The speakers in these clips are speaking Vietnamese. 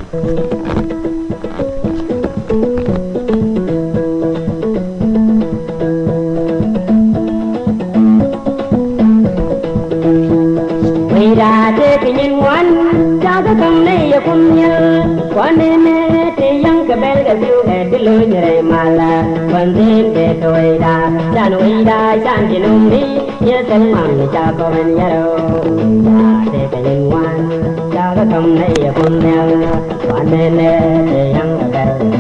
ra thế cái nhân ngoan cha ta không này cũng nhớ quan nên thế yang cái bel cái siêu cái cái lối như này mà là phần tin để tôi đã cha nuôi đã cha chỉ nung đi nhớ thân mầm cha có bên nhà đâu ra thế cái nhân ngoan cha ta không này cũng nhớ quan nên thế yang cái bel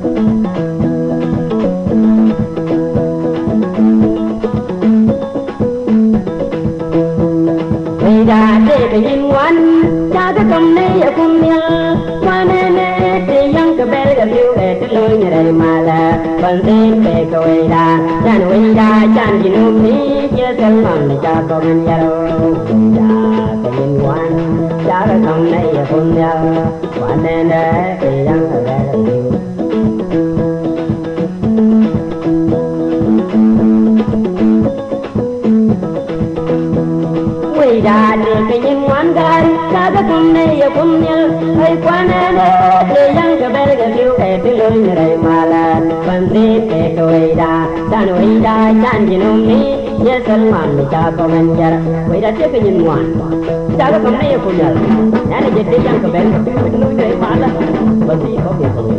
ra thế cái nhân ngoan cha ta không này cũng nhớ quan nên thế yang cái bel cái siêu cái lối như này mà là phần tin để tôi đã cha nuôi đã cha chỉ nung đi nhớ thân mầm cha có bên nhà đâu ra cái nhân ngoan cha ta không này cũng nhớ quan nên thế yang cái bel cái siêu ra để cái nhân ngoan gai cha ta không này cũng nhớ hay quá nên để yang cái bel cái siêu cái lối như này mà là phần tin để tôi đã cha nuôi đã cha chỉ nung đi nhớ thân mầm cha có bên nhà vậy đã tiếp cái nhân ngoan cha ta không này cũng nhớ nhà này để yang cái bel cái lối như này mà là phần tin có việc không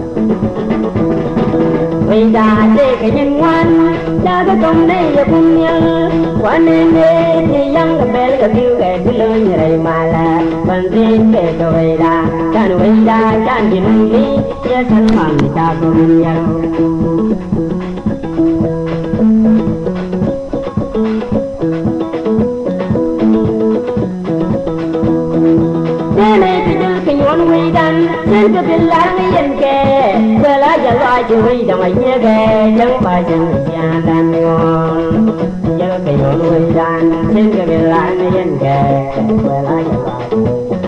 vì ra thế cái nhân ngoan cha ta không này cũng nhớ quan nên thì yang cái bel cái siêu cái lối như này mà là phần tin để tôi đã cha nuôi đã cha chỉ nung đi nhớ thân mầm cha có bên nhà quy đan trên cái bên lá cái dân kề về lá giờ loài chỉ huy đồng ấy nhớ kề chẳng phải chẳng nhà đàn ngon nhớ cái nhọn quy đan trên cái bên lá cái dân kề về lá giờ loài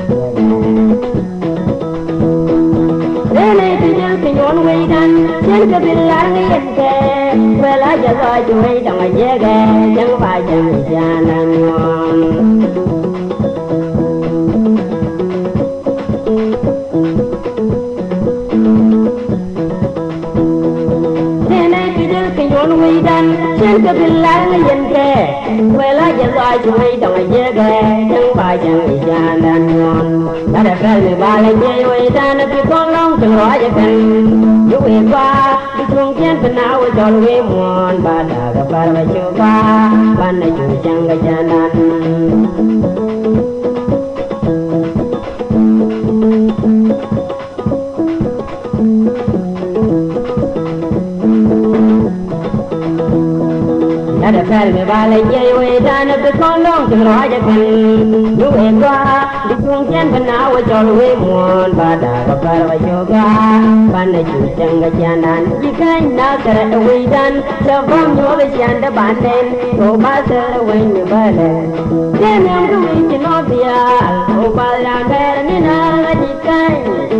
đây này thì nhớ cái nhọn quy đan trên cái bên lá cái dân kề về lá giờ loài chỉ huy đồng ấy nhớ kề chẳng phải chẳng nhà đàn ngon quy đan trên cái bên lá cái dân kề về lá giờ loài chỉ huy đồng ấy nhớ kề chẳng phải chẳng nhà đàn ngon đã đẹp ra người ba lên dây quy đan nó bị con long từng rõ vậy cần giúp về qua đi xuống chén phần áo cho lui muôn ba đã gặp ba phải chưa qua ban này chủ chẳng cái nhà đàn đã phải người ba lên dây quay ra nó cứ con long từng rõ cho cần giúp em qua đi xuống chén phần áo cho lui muôn ba đã gặp ba phải chưa qua ban này chủ chẳng cái nhà đàn chỉ cái nào sẽ là quay đan cho phong nhớ cái nhà đã bán lên cô ba sẽ là quay như ba lên nên em cứ quay chỉ nói bia cô ba làm thế nên là chỉ cái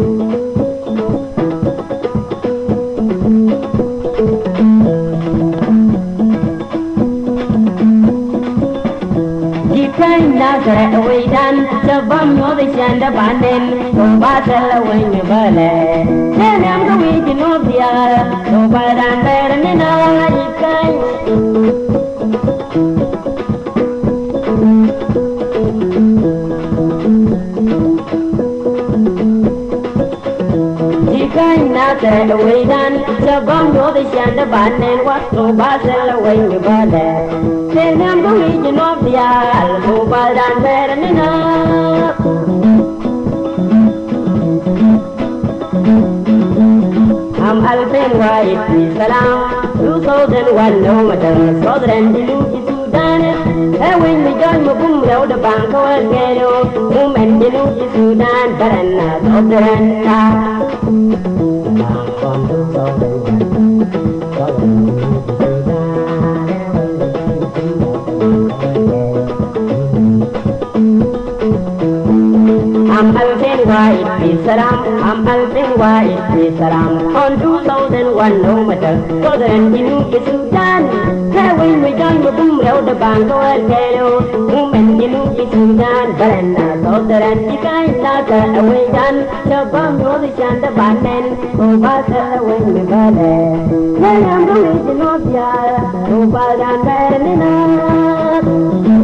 na sẽ quay đan cho bom nhớ về chân đã bán lên cô ba sẽ là quay như bờ lề nên em có nghĩ chỉ nói bia cô ba đang về nên là gì cái na sẽ quay đan cho bom nhớ về chân đã bán lên quá cô ba sẽ là quay như bờ lề nên em có nghĩ chỉ nói bia cô ba đang về nên là am alfen wa salam du so den wan no matter so den di lu di Sudan e win mi joy mo bum rew de bang ko gero mu men di lu di Sudan baran na so den ta kon du so den so am alfen wa salam on 2001 no matter so den di lu di Sudan Hey, we done with them, road the bank, or Kalo, woman, you know, it's done, Barana, so that and you can't not away done, the bomb, the chant, the bandman, who was away with Bale. I am the region of Yara, who was on Barana.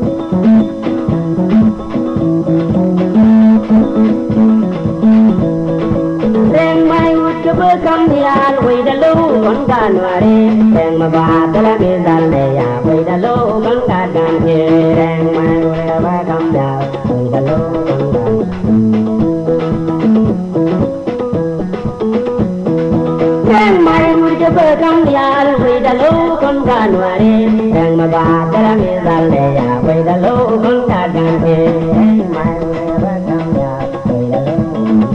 Come here, wait a low on Ganware, and my battle is a layer, wait a low on Gagan here, and my wherever come down, wait a low on and my would come here, wait a low on Ganware, and my battle is a layer, wait a low on Gagan here, and my wherever come down, wait a low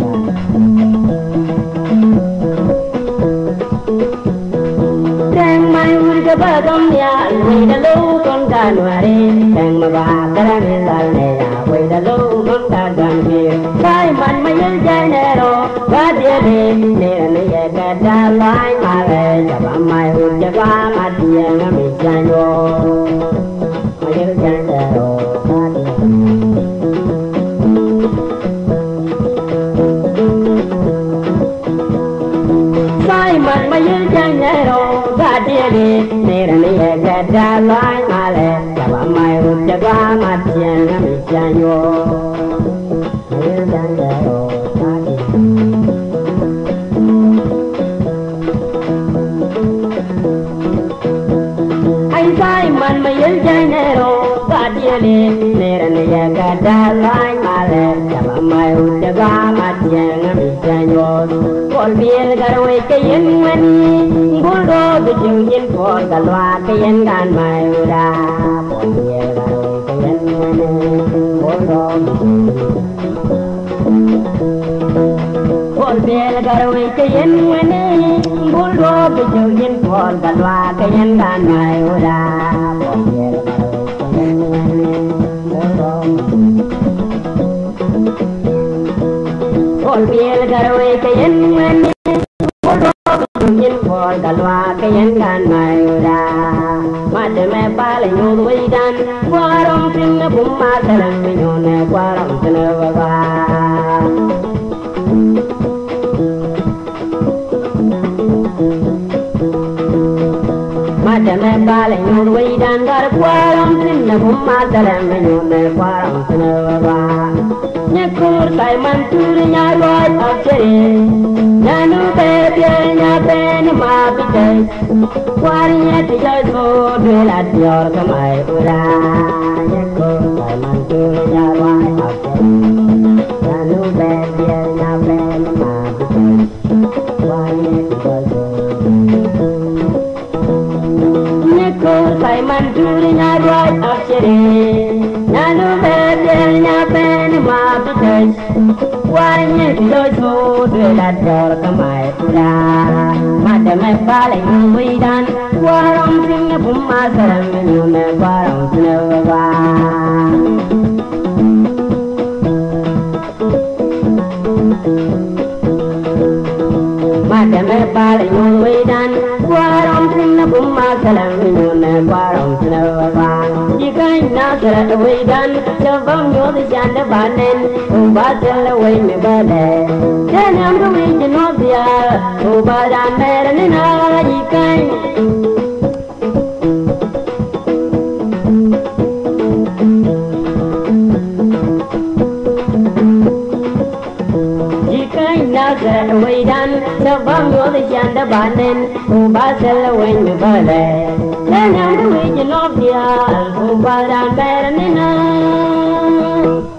Bagam ya, we the low con January, and my back is a layer, we the low con January. Simon, my general, what you did, nearly a better line, my leg, about my hood, the bar, my dear, Miss Daniel. My general, Simon, my general, what you did. Nearly a better line, my leg, about my hood, the bar, my dear, Miss Daniel. Simon, my general, got you nearly a better line, my leg, about my hood, the bar, my dear, Miss Daniel. All be a getaway, Kayan, when Bulldog, the Julian for the Loa, Kayan, and my Uda. All be a getaway, Kayan, when Bulldog, all be a getaway, Kayan, when Bulldog, the Julian for the Loa, Kayan, and my Uda. All be a All be a getaway, Kayan, when for the Loa, Kayan, and my Uda. Madame Pali, you way done, Quarum, in the Buma, Salamino, Quarum, Televa. Madame Pali, you way done, got Quarum, in the Buma, Salamino, Quarum, Televa. Nyakur Simon Turia Roy of Cherry Nanu baby Napen ma bites Wari to your food will at your Kamai Ura Nyakur Simon Turia Roy of Cherry Nanu baby Napen ma bites Wari to your food Nyakur Simon Turia Roy of Cherry Nanu baby Napen ma Why you do so do that door come my pura Madame Pali we done War on sing a puma salam you never on Madame Pali we done War on sing a puma salam you never on You can't not get away done So from you the Janda Banen who battle away me bade Then I'm the region of the air who bad and made in all you can not get away done So from you the Janda Banen who battle away me bade Then I'm the region of the air who bad and made in all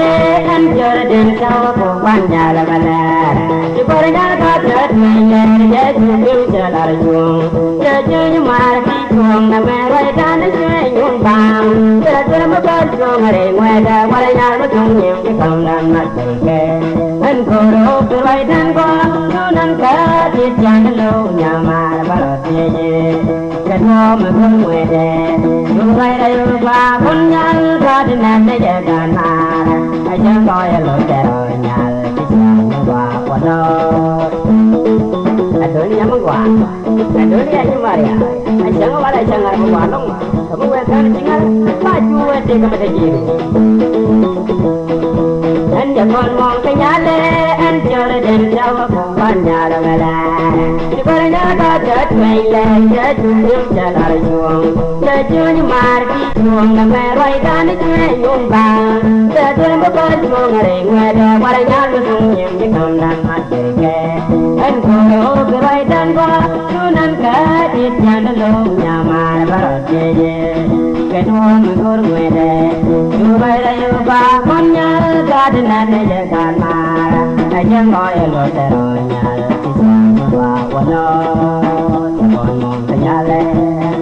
anh chờ đến sau của quan nhà là bala chỉ có nhà có chết mình lên để chung yêu chờ là chuông chờ chơi như mà khi chuông là mẹ quay ra nó chơi nhung vàng chờ chơi mới có chuông ở ngoài ra qua nhà nó chung nhiều chứ không làm mặt kề anh cô đâu cứ bay thân qua nó nâng cả chiếc chăn lâu nhà mà bao giờ cái nó mà không ngoài đây chúng bay đây qua con nhang ra đến nằm đây để gần mà ai chẳng coi lối để rồi nhà cái chàng qua qua đó anh đứa nhắm qua anh đứa đi anh mà ya anh chẳng qua đây chẳng ăn qua lông kamu quen chính anh ba chú thì cái cái gì anh giờ con mong cái nhà lê anh chờ đến sau cùng ban nhà là chỉ có nhà có chết mày lên chết chung yêu chờ là chuông chờ chưa như mà khi chuông là mẹ quay ra nó chơi nhung vàng chờ chưa mới có chuông ở ngoài đời qua đây nhà nó sung nhiều chứ không làm mặt kề anh cô cứ quay thân qua chú nâng cả chiếc chăn nó lâu nhà mà bao giờ cái nó mà có ngoài đây chú bay đây qua con nhớ ra đến này đểกันmà ai chẳng gọi lối để rồi nhà chỉ sang qua qua đó còn mong cái nhà lên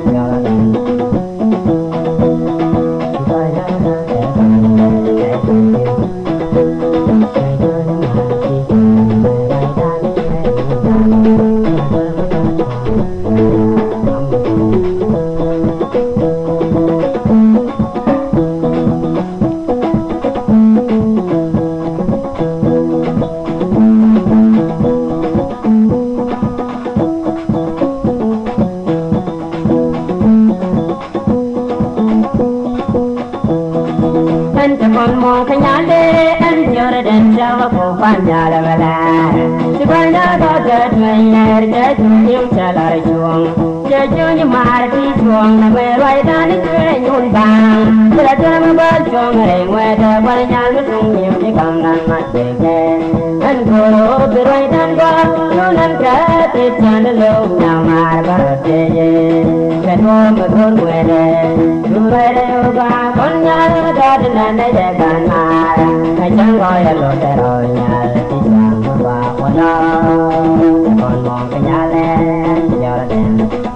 nhà là bala chỉ có nhà có chết mình lên để chung yêu chờ là chuông chờ chưa như mà khi chuông là mẹ quay ra nó chơi nhung vàng chờ chưa mới bớt chuông ở ngoài đời qua nhà nó sung nhiều chứ không làm mặt kề anh cô cứ quay thân qua luôn ăn cả tiết chăn nó lâu nào mà bao giờ cái nó mà con ngoài đây cứ quay đây qua con nhà nó ra đến đây đểกันmà ai chẳng gọi là lối để rồi nhà chỉ sang qua qua đó còn mong cái nhà lên giờ là đèn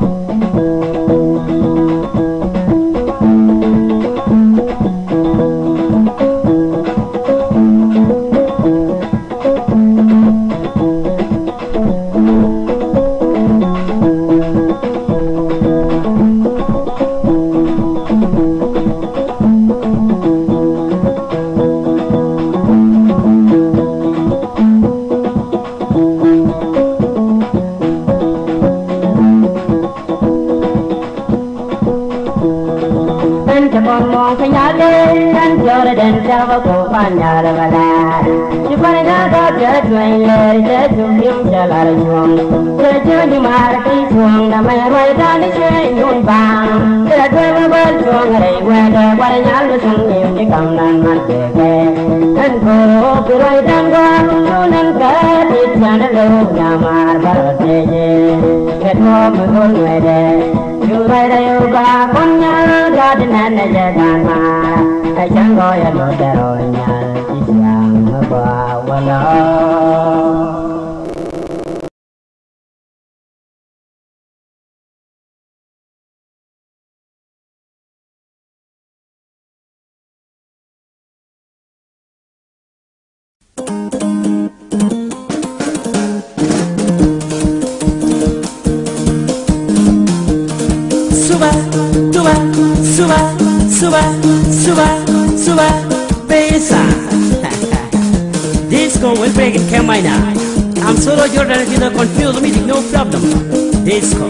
đến sau của ban nhà là bala chỉ có nhà có chết mình lên để chung yêu chờ là chuông chờ chưa như mà khi chuông là mẹ quay ra nó chơi nhung vàng chờ chưa mới bớt chuông ở ngoài đời qua nhà nó sung nhiều chứ không làm mặt kề anh cô cứ quay thân qua luôn ăn cả tiết chăn nó lâu nhà mà bao giờ cái nó mà con ngoài đây chú bay đây qua con nhà ra đến này đểกันmà ai chẳng gọi lối để rồi nhà chỉ sang qua qua đó suba suba suba suba suba suba besa disco will break in Carmina. I'm solo Jordan if you don't confuse music, no problem. Disco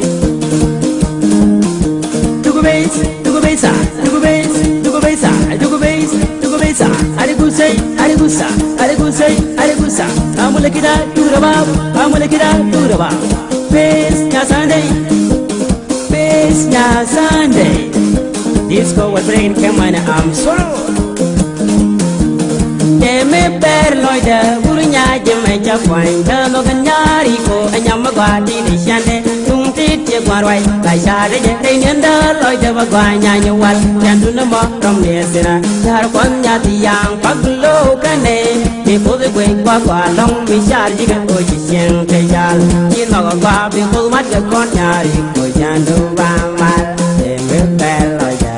Dugo bass, dugo besa, dugo bass, dugo besa, dugo bass, dugo besa. Arigusa, arigusa, arigusa, arigusa. Amulekida duraba, amulekida duraba. Bass ya Sunday, bass ya Sunday. Disco will break in Carmina. I'm solo. Me per loida burunya jeme cha kwang da lo ganyari ko anyam gwa di ni shande tung ti tít chia qua rồi tại sao để đây nên đỡ lôi cho bà qua nhà nhiều quanh chẳng tu nó mò trong địa sera nhà quan nhà thì giang bắc lô cái này thì phố thì quên qua long bị xa chỉ cần tôi chỉ xem thấy già nhìn mà qua bị phố mắt cho con nhà đi ngồi nhà đâu ba mà để biết bé lôi giờ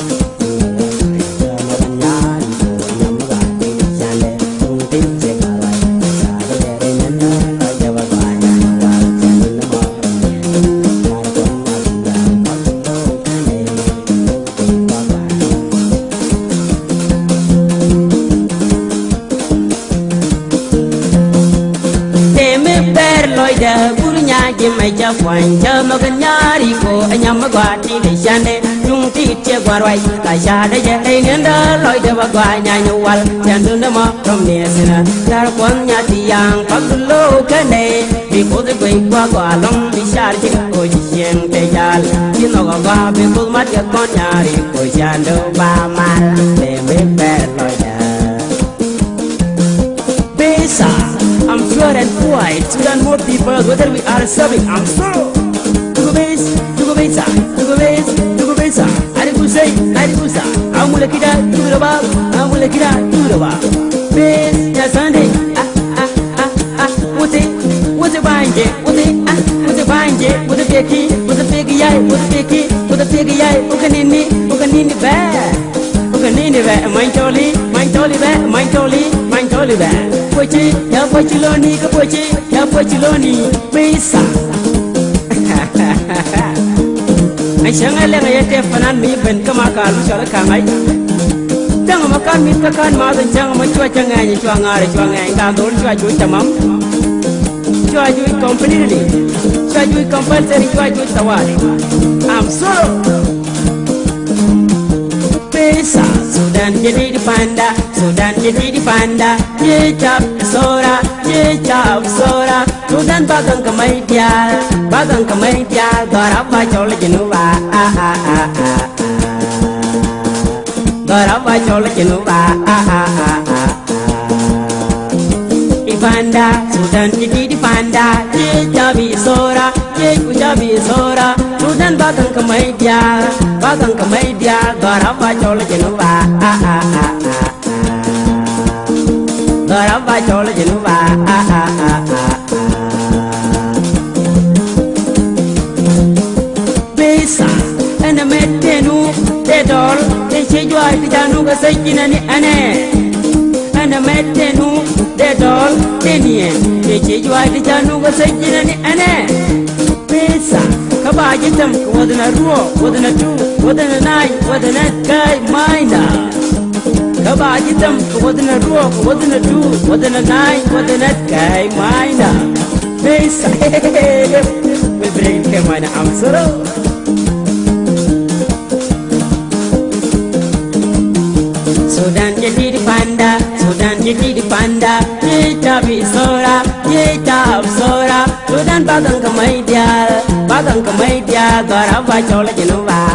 mày cho quanh cho mà gần nhà đi cô anh nhắm mà qua đi để sang đây chung tít chia qua rồi tại sao đây giờ đây nên đó lôi để bà qua nhà nhau qual chẳng đừng mà trong nhà xin nhà quan nhà thì giang bắc lô cái này vì cô thì quên qua long đi xa chỉ cô chỉ xem tay già chỉ nó qua vì cô mắt cho con nhà đi cô chẳng đâu ba mà để biết bé lôi Besa, I'm sure and white, Sudan more people, whether we are serving, I'm sure. Tugo besa, Arikusa, Amulakida, Turaba, Bes, Yasande, what's a banje, what's a peki, what's a piggy, Ukanini bear. Ukanini bear, mine tolly bear. Pochi, ya pochiloni, ya pochiloni, Besa. I sang a letter at Fanan me when Kamaka, Shalaka. Tang Makan meet the Kan Mother Chang Machuang and Chuang and Gandol, Chuajutamam. Chuaju completely. Chuaju compulsory Chuaju Tawari. I'm so. Sudan jadi di panda, ye chap sora, Sudan bagang kemai dia, garapa chol jenuba, Ipanda, Sudan jadi di panda, ye jabi sora, Sudan bagang kemai dia, garapa chol jenuba, Besa, and a metenu, dead all, they change why the Januga Sakin and a metenu, dead all, Denian, they change why the Januga Sakin and Besa, Kabajitam, wasn't a row, wasn't a two, wasn't a nine, wasn't a guy, minor. Kabajitam, wasn't a row, wasn't a two, wasn't a nine, wasn't a guy, minor. Besa, we bring him an answer. Sudan jadi di panda, ye jabi sora, Sudan bagang kemai dia, garapa chola jenuba,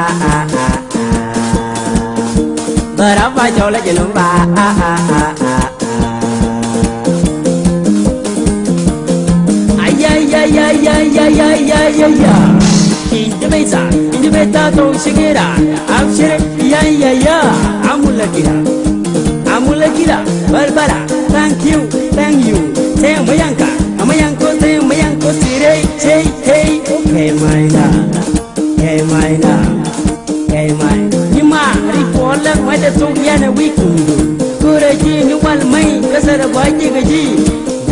In the beta, don't sing I'm sure, Amulakira, Barbara, thank you, say Mayanko, say, hey, okay, mine, Yuma, report like my Soviana weekend. Good idea, you want me, because I avoid you.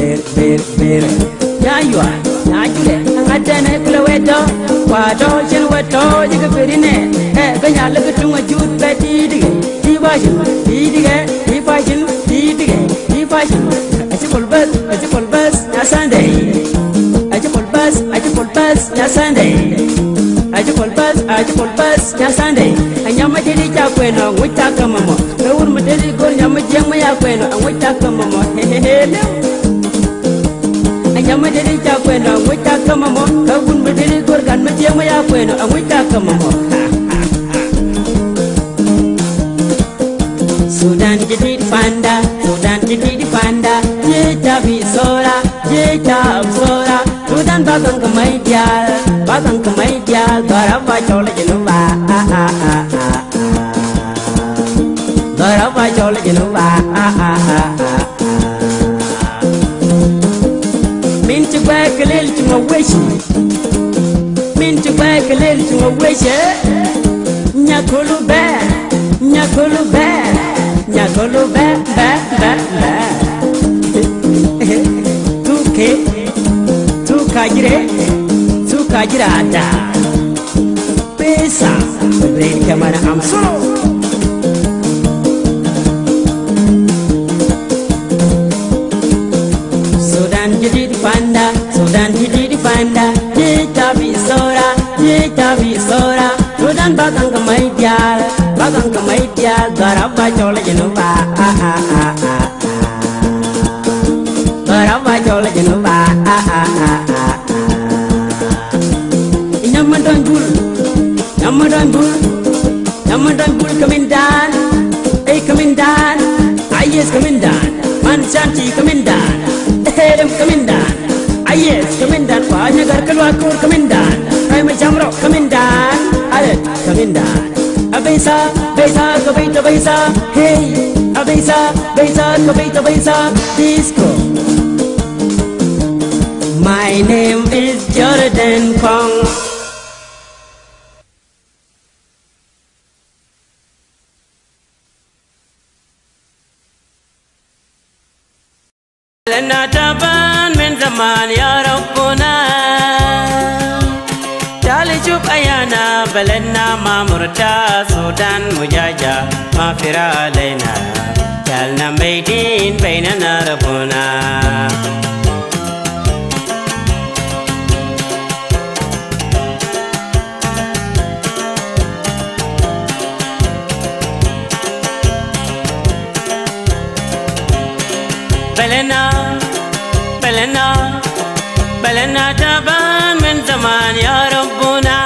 There you are, I done a kilometer, what all you can put in it. When I look at you, a youth, Betty, Sunday. And Yama did it up when I would talk a mama. No one would go Yama Yama when I would talk a mama. And Yama did it up when I would talk a mama. No one would go Yama when I would talk a mama. Sudan jadi di panda, ye jabi sora, Sudan Sudan batang kemaidial Daraba chola jenuba Daraba chola jenuba Min to back a little to my wish Min to back a little to my wish Nyakulu bear Nyakulu bear Nyakulu bear Kajira ada pesa beri kemana am solo Sudan jadi di panda kita bisora Sudan batang kemaidial Daraba chola jenuba Daraba chola jenuba Ramadan Bull coming down, hey coming down, yes coming down, Man Shanti coming down, Hedem coming down, yes coming down, Nagar Kalwakur coming down, I'm a Jamrock coming down, Alet coming down, Abesa, Kabeta, hey, Abesa, Kabeta, Disco. My name is Jordan Kong. لنا تعبان من زمان يا ربنا تعالي شوف أيانا بلدنا ما مرتا سودان مجاجة ما فرا علينا جعلنا ميدين بيننا ربنا بلنا تعبان من زمان يا ربنا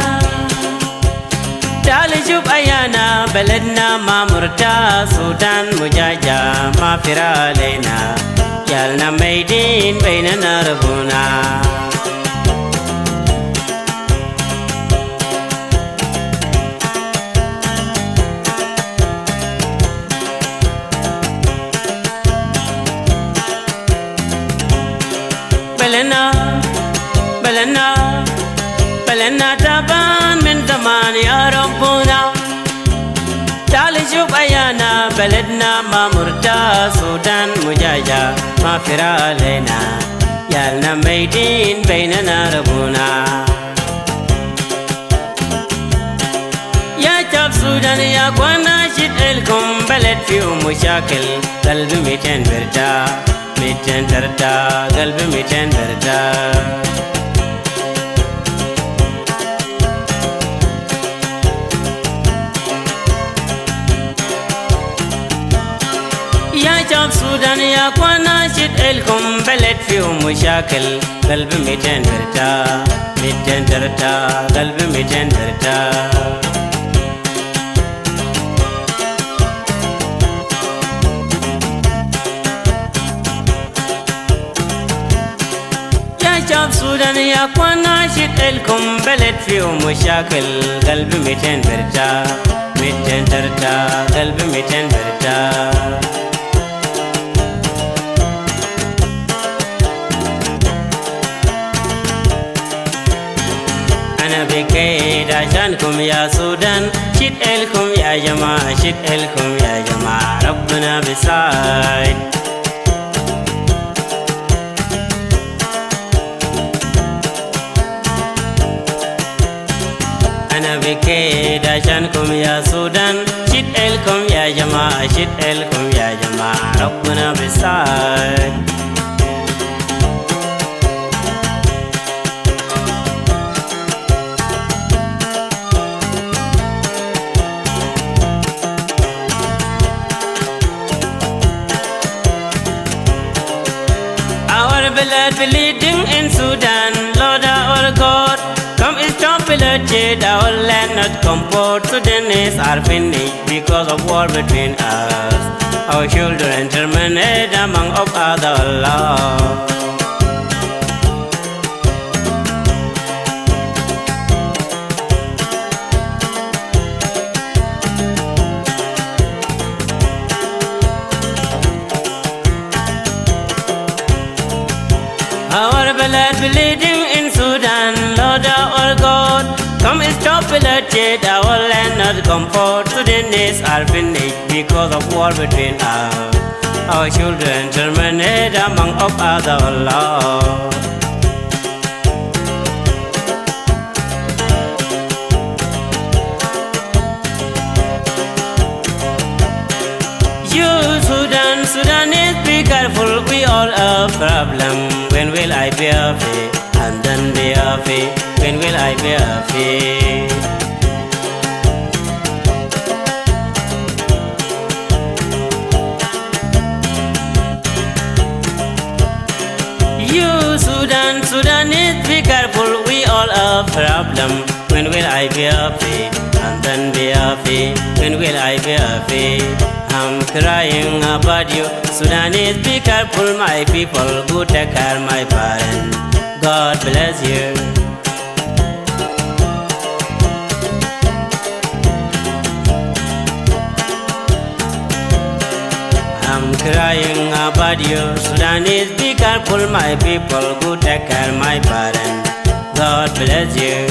تعالي شوف أيانا بلدنا ما مرتا سودان مجاجة ما فرا علينا جعلنا ميدين بيننا ربنا بلنا تعبان من زمان يا ربنا تعالي شوف أيانا بلدنا ما مرتا سودان مجاجة ما فرا علينا يالنا ميدين بيننا ربنا يا شعب سودان يا قوانا شد لكم بلد فيه مشاكل قلبي ميتين برتا ميتين ترتا قلبي ميتين برتا يا شعب سودان يا قوانا شد لكم بلد فيه مشاكل قلبي ميتين برتا ميتين ترتا قلبي ميتين برتا شعب سودان يا قوانا شد لكم بلد فيه مشاكل قلبي ميتين برتا ميتين ترتا قلبي ميتين برتا أنا بكيت عشانكم يا سودان شد لكم يا جماعة شد لكم يا جماعة ربنا بساعد أنا بكيت عشانكم يا سودان شد لكم يا جماعة شد لكم يا جماعة ربنا بساعد Our blood bleeding in Sudan, Lord our God, come stop bloodshed, our land not comfort. Sudanese are finished because of war between us. Our children terminated among of other law. Our blood bleeding in Sudan, Lord our God, come and stop bloodshed, our land not comfort. Sudanese are finished because of war between us. Our children terminate among of other law. You Sudanese, be careful, we all a problem. When will I be free? And then be free. When will I be free? You Sudanese, be careful, we all a problem. When will I be free? And then be free. When will I be free? I'm crying about you. Sudanese, be careful, my people. Go take care, my parents. God bless you. I'm crying about you. Sudanese, be careful, my people. Go take care, my parents. God bless you.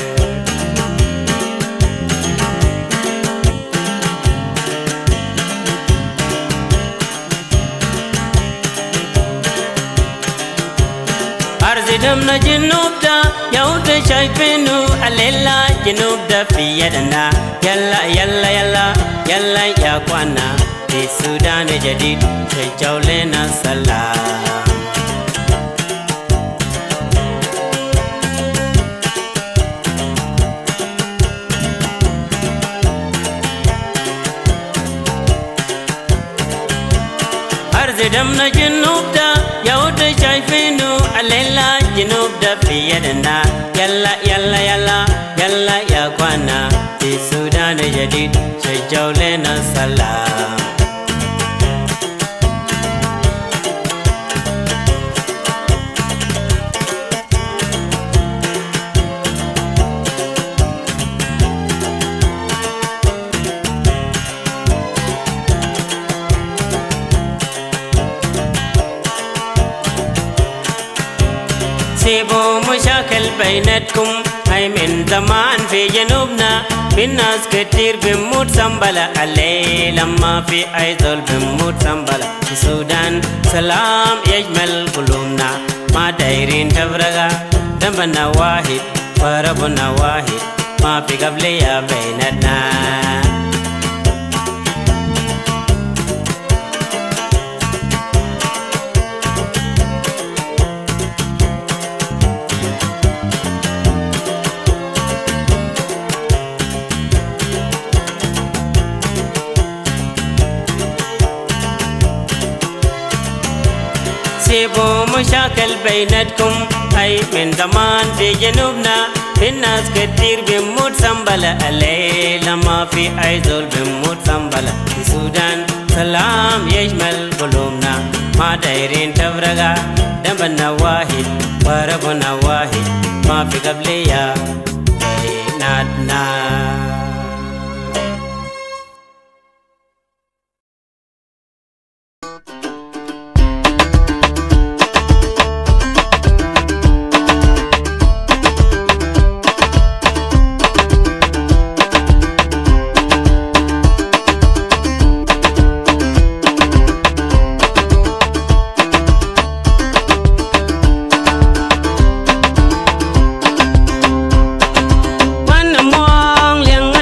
Arzidamna jinubda yauda shaifinu alela jinubda fiyadana yalla yalla yalla yalla ya kwana fi Sudan jadid shajawlena salam. Arzidamna jinubda yauda shaifinu alela jinubda fiyadana yalla yalla yalla yalla ya kwana fi Sudan jadid shajawlena salam. سيبوا مشاكل بيناتكم هاي من زمان في جنوبنا في ناس كتير بموت سنبلة عليه لما في أي ظل بموت سنبلة في السودان سلام يجمل قلوبنا ما دايرين تفرقة ذنبنا واحد فربنا واحد ما في قبلية بيناتنا. سيبوا مشاكل بيناتكم هاي من زمان في جنوبنا في ناس كتير بموت سنبلة عليه لما في أي ظل بموت سنبلة في السودان سلام يشمل قلوبنا ما دايرين تفرقة ذنبنا واحد وربنا واحد ما في قبلية بيناتنا. Hãy subscribe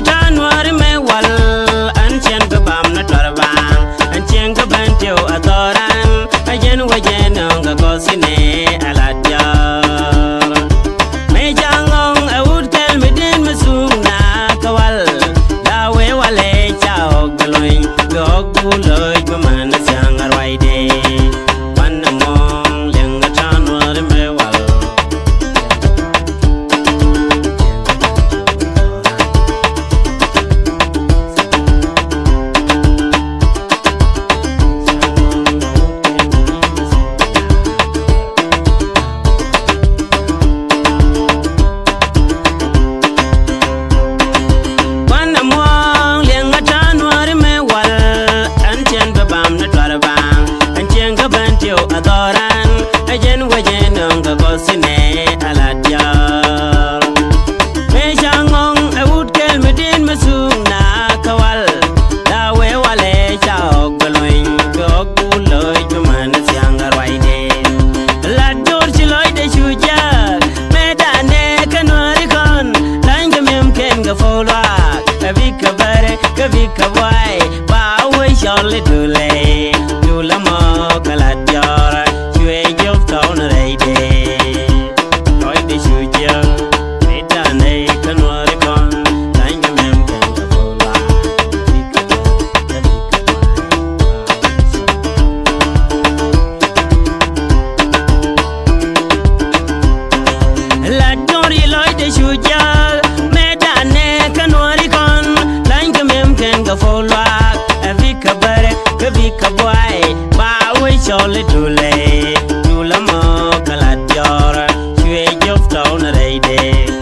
chole dule dula mo kalat jora chwe jof tau na reide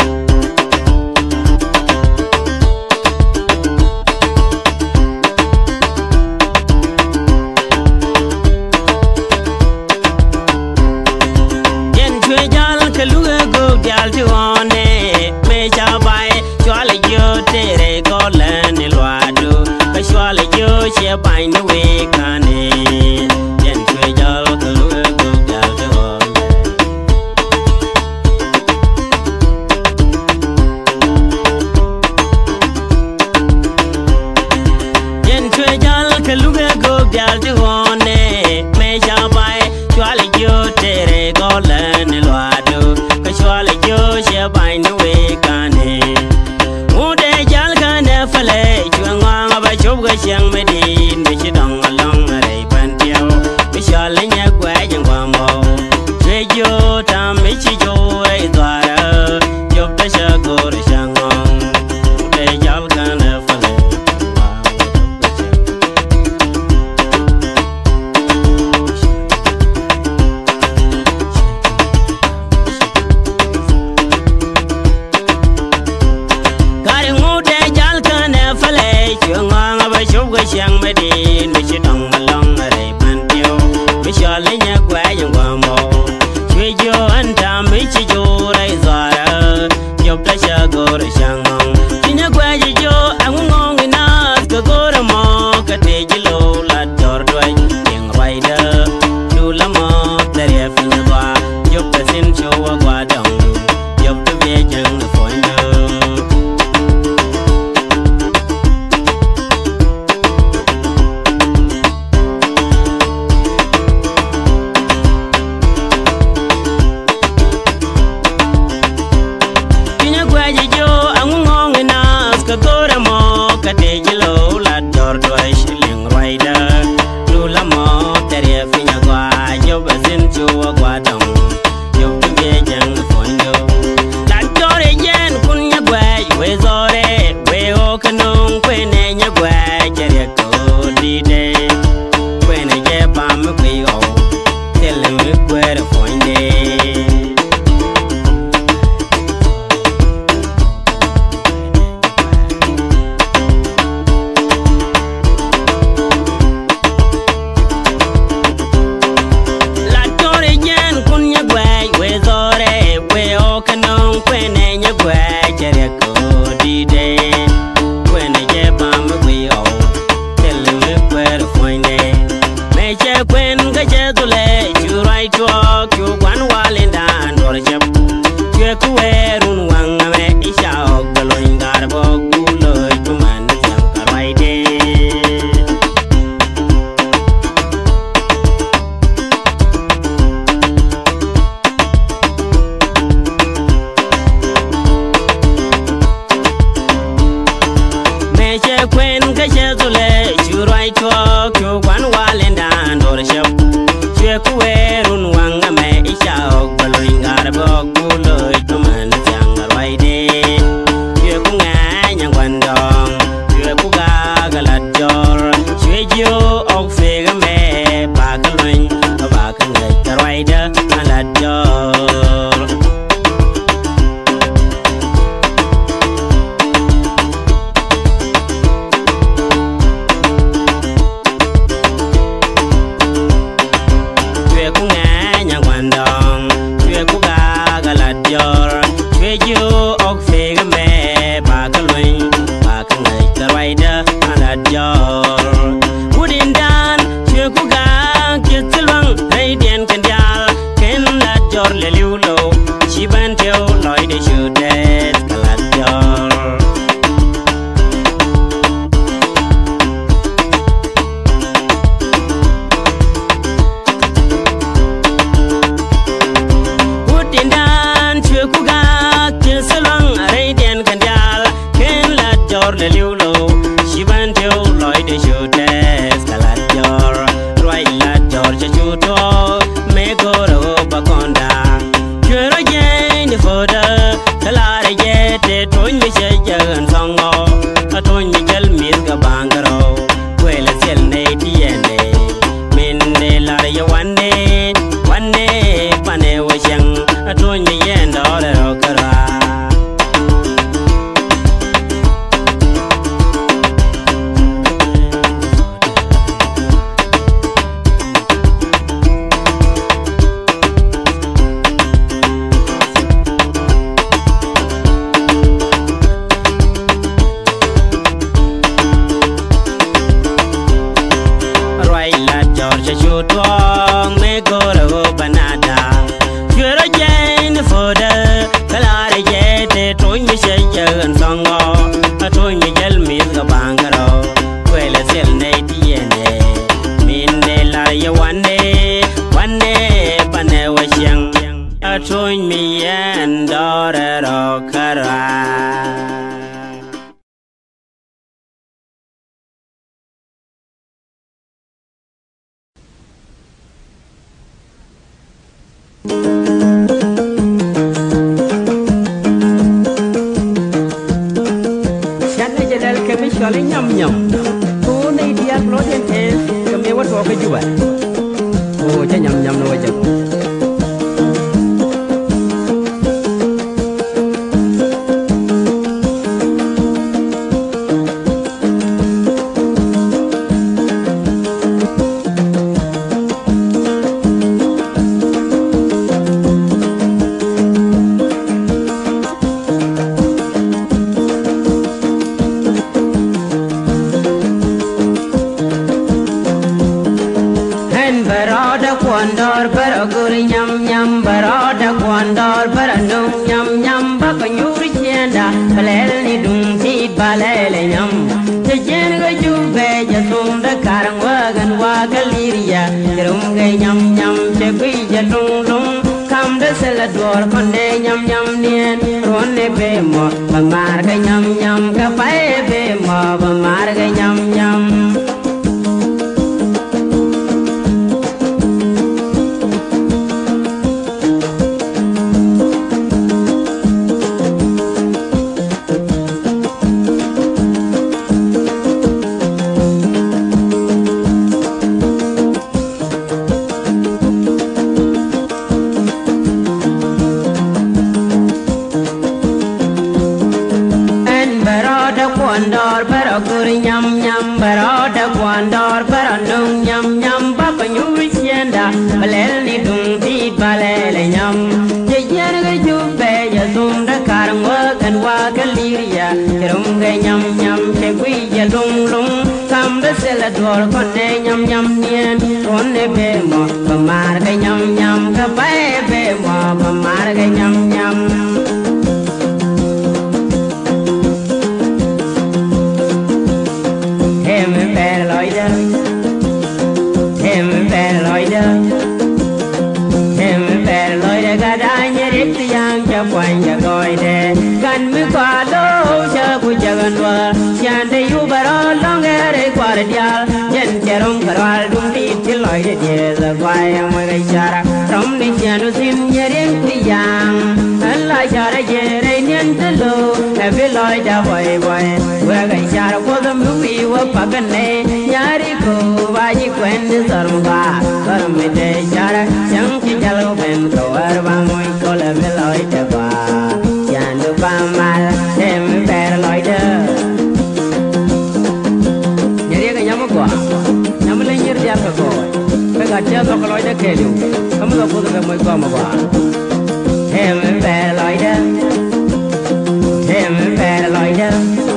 yen chwe jal kaluga go jal tuone me chabai chwale yo tere golan ilwadu ka chwale yo che bai no we kane Bangaro, well, it's el nady and min de la One pane washang atoin mi yenda ore okara Georgia Chutwang me goro banada Jura Jane for the Kalari Jete Toy me shayan songo a toy me gel me the bangaro Well a sell nati ene Minde la ya one day pane washang a toy me and daughter okara Chana jadal kami shali nyam nyam. Tu ni dia kloten es kami wat wa kejual. Oh, cha nyam nyam no wajak. Kwandor baraguri nyam nyam barada kwandor baranung nyam nyam bakanyuri chenda balel ni dung ti balele nyam tejen ga jube jasum da karang wagan wagaliria jerum ga nyam nyam chegui jatung lung kam da sela dor konde nyam nyam nien ronne be mo bamar ga nyam nyam ka pae be mo bamar ga nyam nyam Kwandor baraguri nyam nyam barada kwandor baranung nyam nyam bakanyuri chenda balel ni dung ti balele nyam jejen ga jube ya zum da karang wagan wagaliria jerum ga nyam nyam chegui ya lung lung kam da sela dor konne nyam nyam nien konne be mo bamar ga nyam nyam ka bae be mo bamar ga nyam nyam Quanh ya coi de gan mi qua lo cha ku jagan wa chan de yu baro long ere qua de dia yen cherom karal dum ti til loi de je la quay mo ga chara rom ni chan sin ye ren ti yang la chara je re nyen te lo e vi loi da boy boy wa ga chara ko dum lu wi wa pa gan ne yari ko va ji quen de sarm ba sarm me de chara chang chi jal ben ko ar ba moi ko la vi loi de ba chan du ba mal em per loi de nyeri ga nyam ko nyam le nyer dia ko pe ga dia ko loi de ke lu kamu ko ko moi ko ma ba em per loi de em per loi de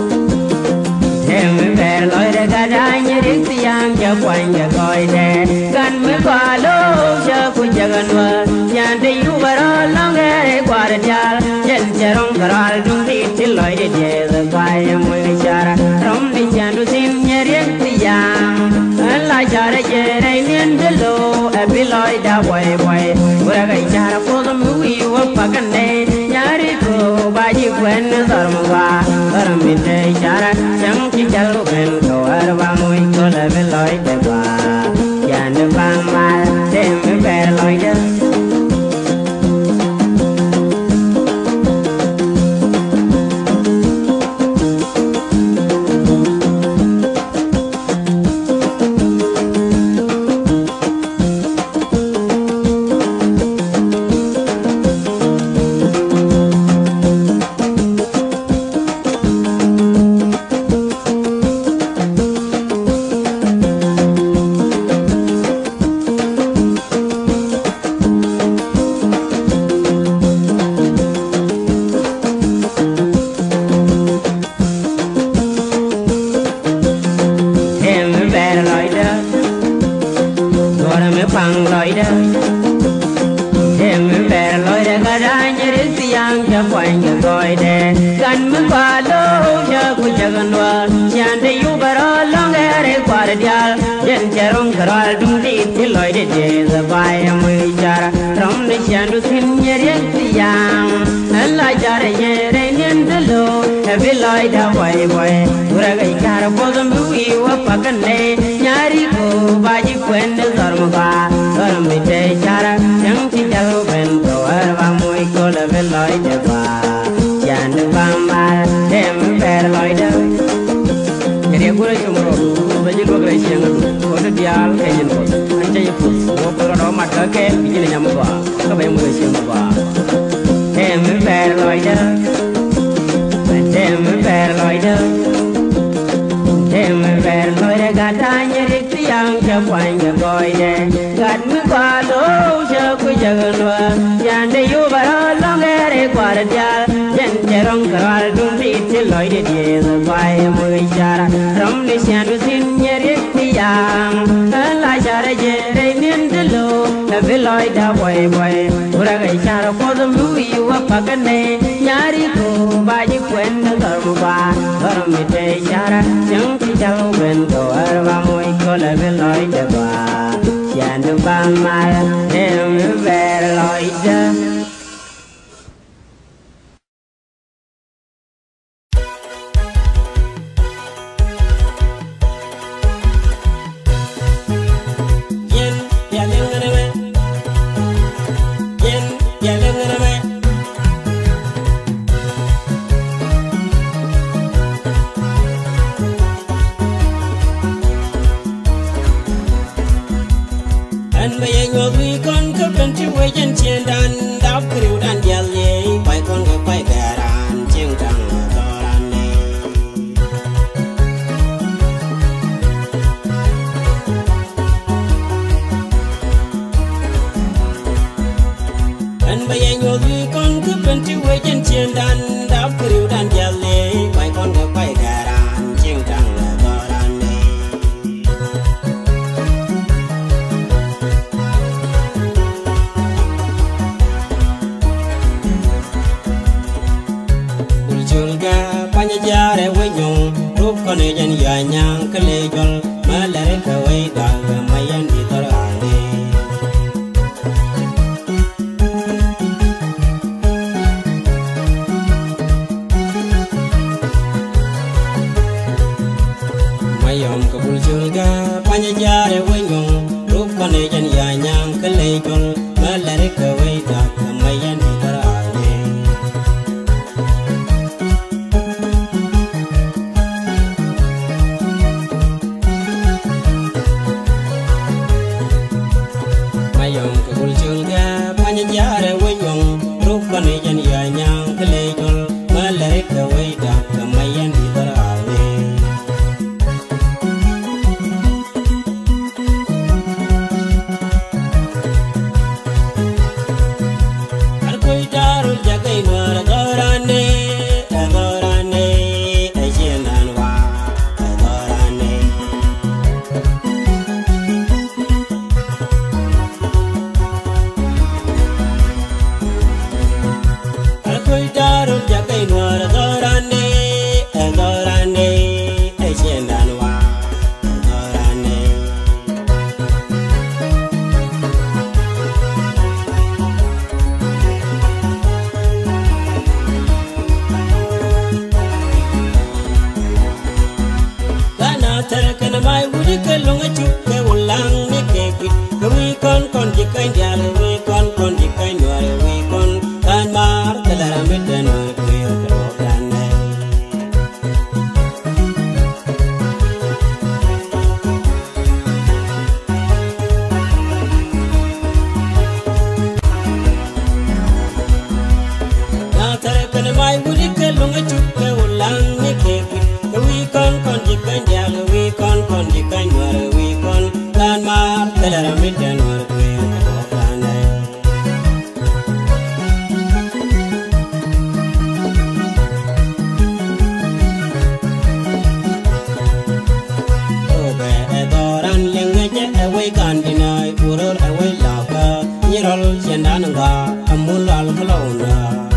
em per loi de ga da nyeri tiang ja quanh ja coi de gan me qua lo cha ku jagan wa chan de yu baro long ere qua de dia yen cherom karal dum ti til loi de je the quay mo ga chara rom ni chan du sin nyeri tiang la chara je re nien de lo e bi loi da boy boy wa ga chara ko dum wi wa pa kan ne nyari ko ba ji quen sarm wa ram mi de chara chang chi chal ben ko ar ba moi ko la bi loi de ba yan de ba ma de me be loi de yang loida em ver loida garanya risi yang japoin goide kan mukalo jago jaganwa yande yubara longere kwardial yen jarong karal dumdi loida je zabai muichara rom ne chandu sinyer yang Allah jare yere nindlo heavy loida boy boy uragai kar bodam bui wa pakane nyari ko baji kwen zarmuga zarmite chara yang ti jalo ben ko arwa moi ko leve loida ba yan ba ma dem ver loida kere gura chumro baji ko grai siang ko de dial kayen ko anja yipus ko ko ro matka ke bijile nyam ba ka bay mo siang ba dem ver loida dem ver loida em ver loida gatanya riksi yang japoin goide gat mi kwalo shaku jaganwa yande yubara longere kwardial yen jerong karal dumbi loida diez bai muichara rom ni shandu sinyer riksi yang la jare jere nindlo heavy loida boy boy uragai chara kodum lui wa pakane nyari ko baji kwen zarmuba zarmite chara yang jalo ben ko arwa moi ko leve loida ba yandu ba ma em ver loida Landmark, tell her I'm in Denver, nga amul al kalona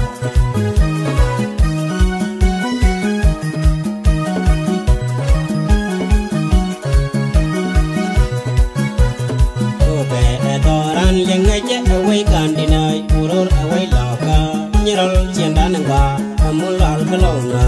obe edoran yenga je away kandinai urol away laka nyirol ciendan nga amul al kalona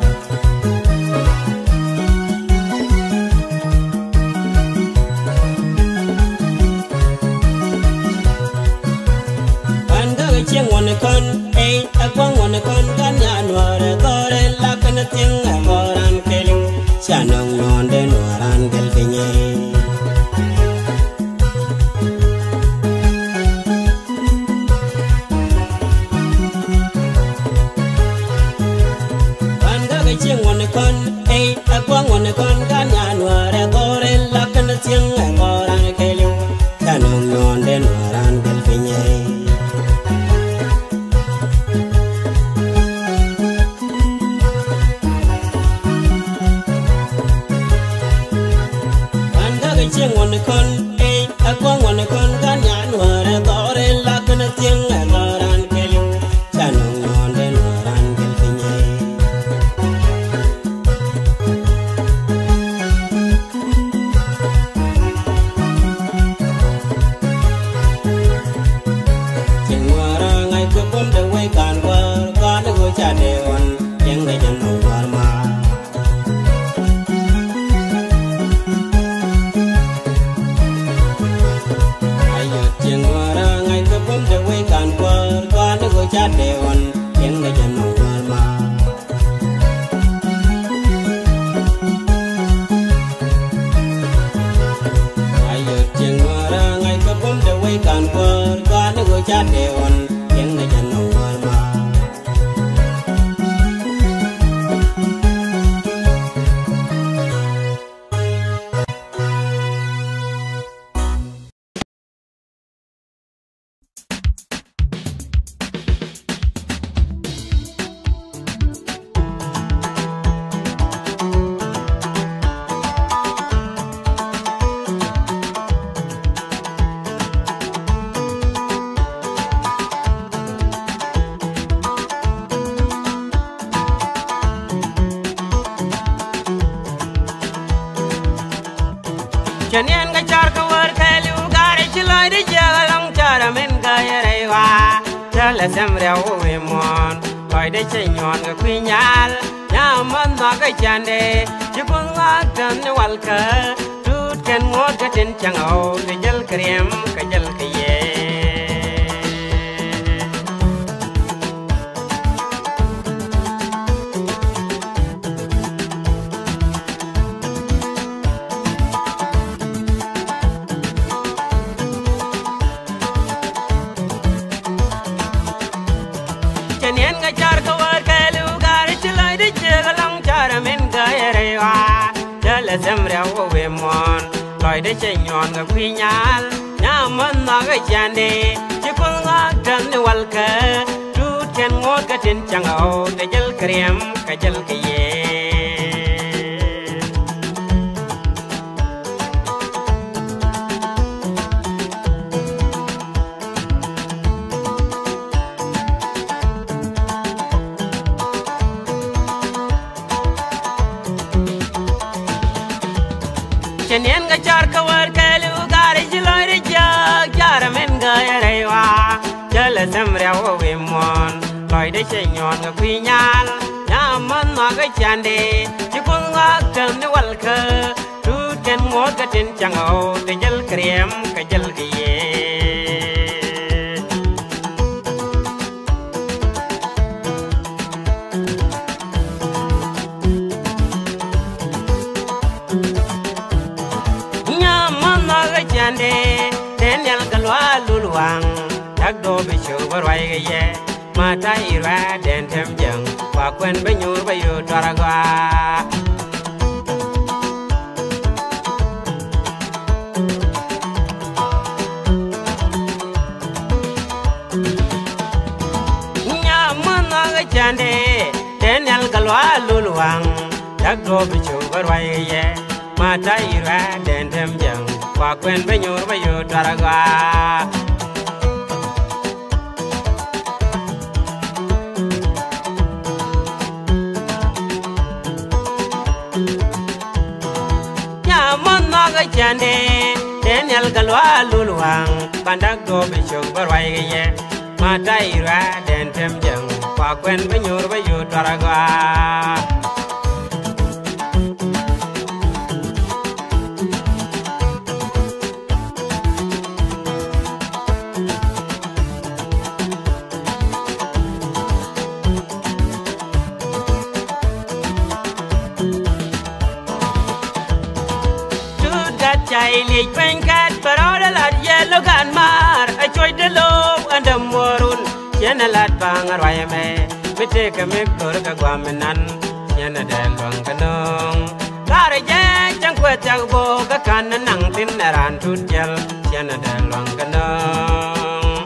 chieng wan con ei akwang wan con kan ya nuare gore la kan tieng amoran keling chanong non de nuaran gel finye panda ke chieng wan con ei akwang wan con kan ya nuare gore la kan tieng amoran keling chanong non de nuaran gel finye chieng wan con ei akwang wan con kan ya nuare gore la kan tieng amoran keling chanong non de nuaran gel finye chieng nuara ngai ko bom de wei kan war kan go cha de on yang de jan no war ma cha dewan yang ga jan no ma ayo cheng wara ngai ka bom de wei kan kwar kan go cha dewan yang ga jan no ma Janyan ga char ka war khali ugare chiloi de jalang chara men ga yarewa chala samra o we mon koi de chenyon ga kwinyal nyaman da ga chande chipun ga tan wal ka tut ken ngot ga tin changau de jal krem ka jal kiye Zamra wo we mon koi de chenyon ga kwinyal nyaman na ga chande chipun ga tan wal ka tut ken ngot ka tin changau de jal krem ka jal kiye Janyan ga char ka war kalu gari jiloi de jag jara men ga yarewa jala samra wo we mon koi de chenyon ga kwinyal nyaman na ga chande chipun ga tan wal ka tut ken ngot ga tin changau de jal krem ka jal kiye Daniel galwa luluang dak do be show barwai ga ye mata ira den tem jang wa kwen be nyur be yu taragwa nya mana ga chande Daniel galwa luluang dak do be show barwai ga ye mata ira den tem jang wa kwen be nyur be yu taragwa galwa luluang pandak go bishok barwai ye mata ira den tem jeng kwa kwen benyur bayu taraga chạy liệt quanh cát và đó đã là yellow gan mar ai chơi de lo andam warun yana lat bang arway me mite ka me kor ka gwamenan yana del bang kanong kare je chang kwet chang bo ka kan nang tin ran tut jel yana del bang kanong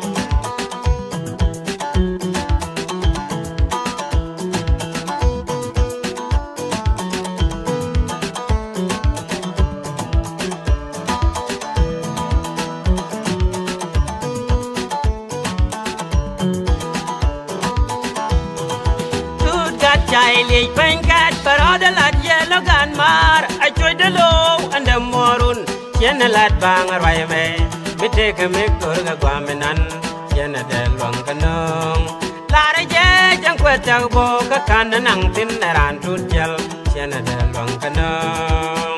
chạy liệt quanh cát và đó đã là yellow gan mar ai chơi de lo andam warun yana lat bang arway me mite ka me kor ka gwamenan yana del bang kanong lare je jang kwet chang bo ka kan nang tin ran tut jel yana del bang kanong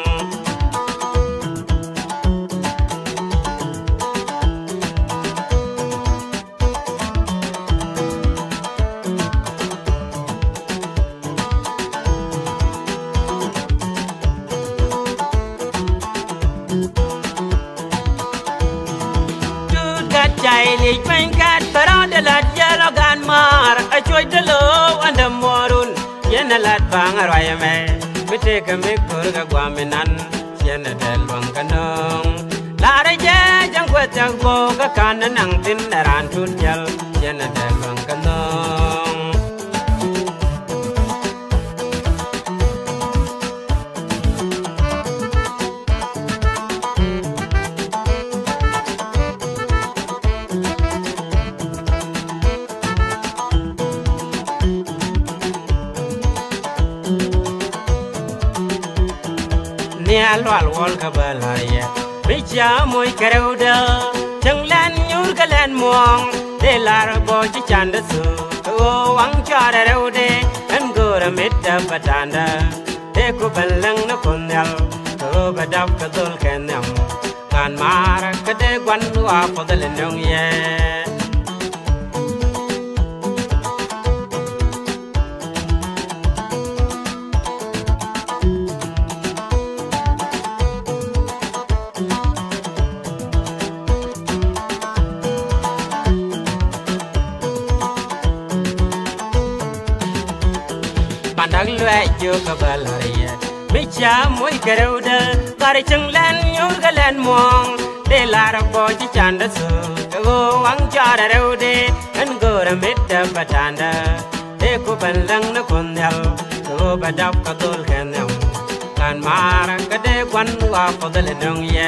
chạy liệt quanh cát và đó đã là yellow gan mar ai chơi de lo andam warun yana lat bang arway me mite ka me kor ka gwamenan yana del bang kanong lare je jang kwet chang bo ka kan nang tin ran tut jel yana del bang kanong nia lwal wol ka balaya bicha moy kareuda changlan nyur kalan muang de lar bo chi chanda su o wang chara reude an gora metta patanda de ko balang na konyal ko badap ka dol kenam kan mar ka de gwan wa podal nong ye pandak lue jo ka balaya bicha moy kareuda kare changlan nyor galan mong de lar bo chi chanda su go wang chara reude an gora metta patanda de ko balang na konyal go badap ka dol kenam kan mar ka de kwan wa podal dong ye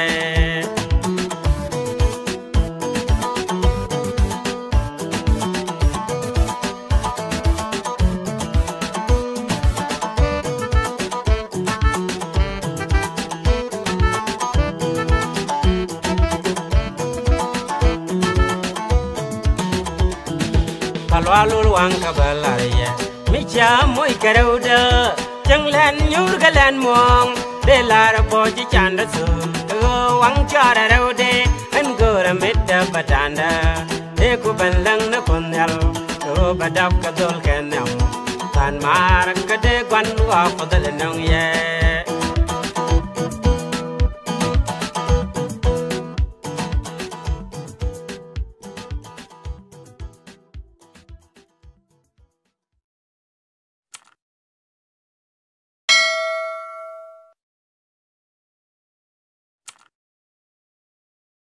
palwalul wang ka balaya micha moy kareuda changlan nyur galan mong de lar bo chi chanda su go wang chara reude an gora metta patanda de ko balang na konyal go badap ka dol kenam kan mar ka de gwan wa podal nong ye